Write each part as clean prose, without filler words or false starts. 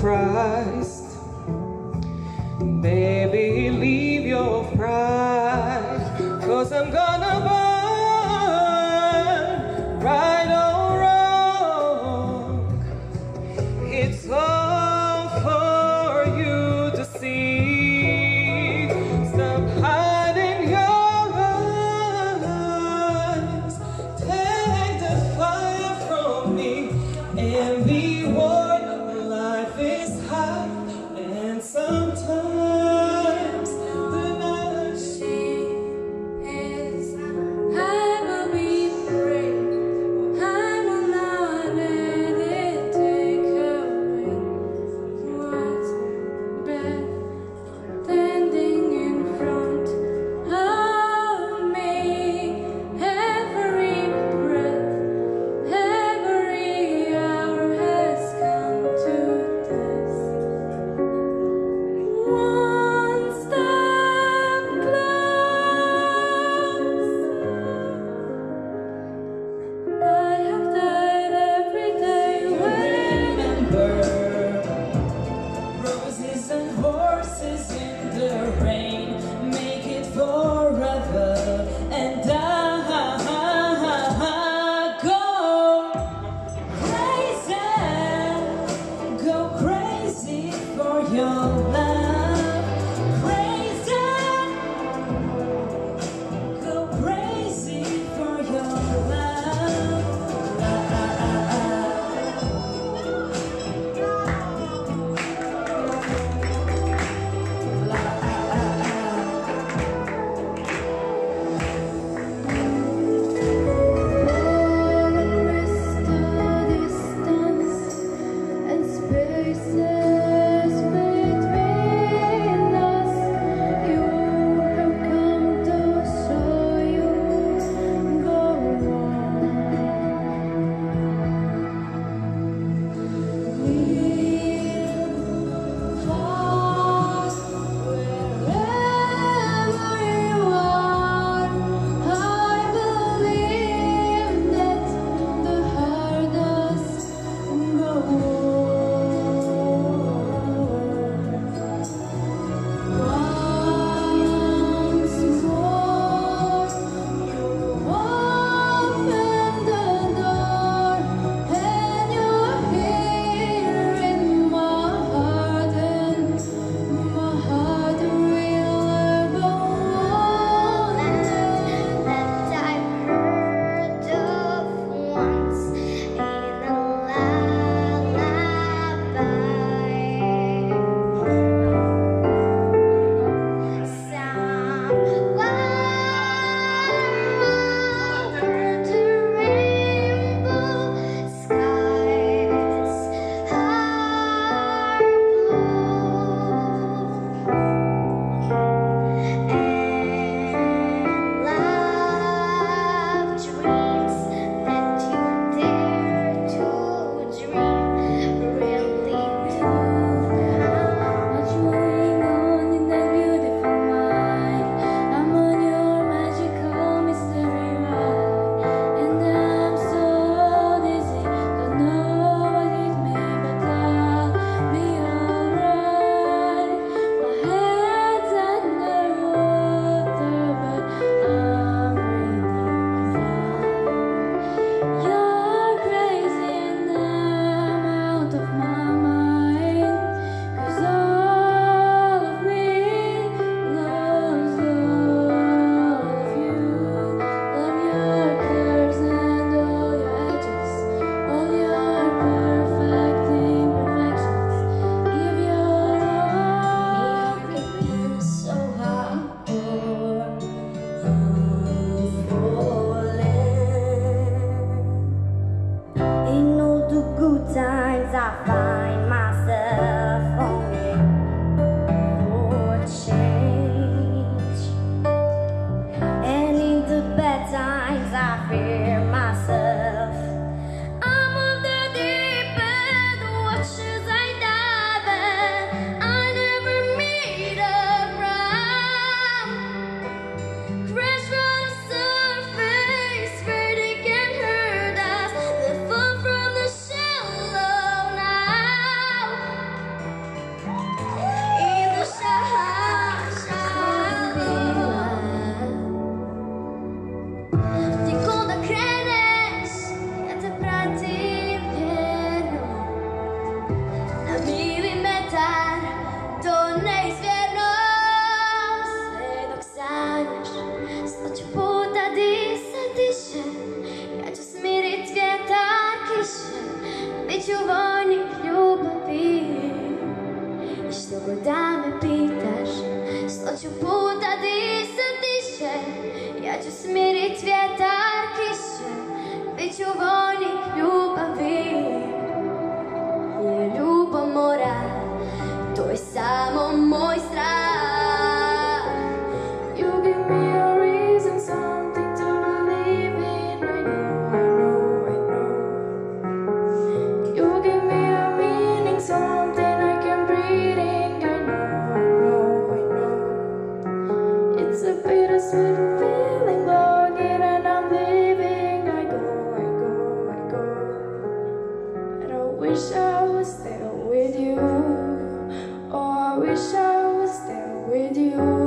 Christ. Baby, leave your pride, 'cause I'm gonna burn, right or wrong. It's all for you to see. Stop hiding your eyes. Take the fire from me and be warned. Life is hard, and sometimes the night she is smirit vjetar kiše, bit ću vojnik ljubavi. Jer ljubav mora, to je samo moj strah. You give me a reason, something to believe in. I know. You give me a meaning, something I can breathe in. I know. It's a bittersweet feeling, longing and I'm leaving. I go. And I wish I was there with you. Oh, I wish I was there with you.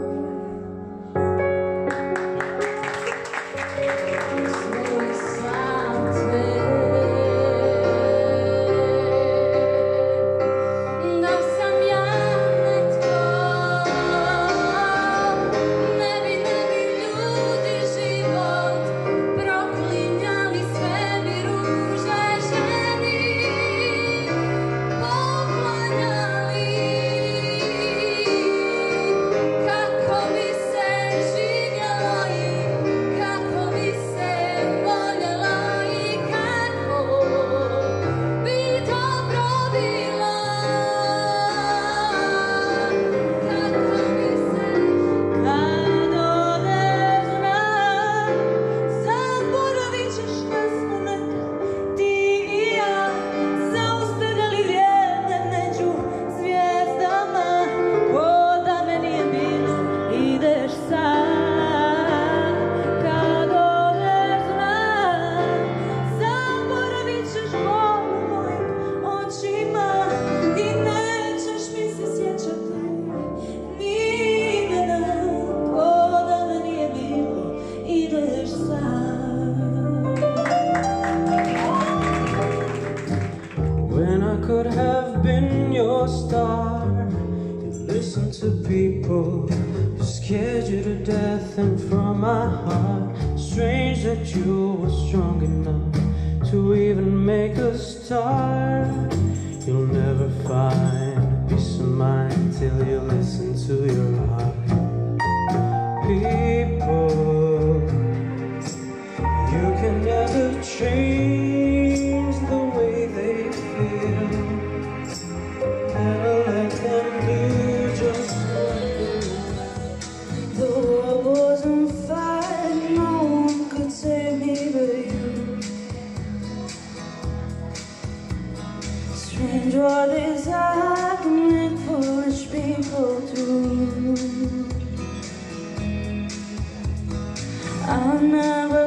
When I could have been your star, you listened to people who scared you to death, and from my heart, strange that you were strong enough to even make a start. You'll never find peace of mind till you listen to your heart. People, you can never change the way they feel. Never let them do just what they want. The world was on fire, no one could save me but you. Strange what desire can make foolish people do. I'll never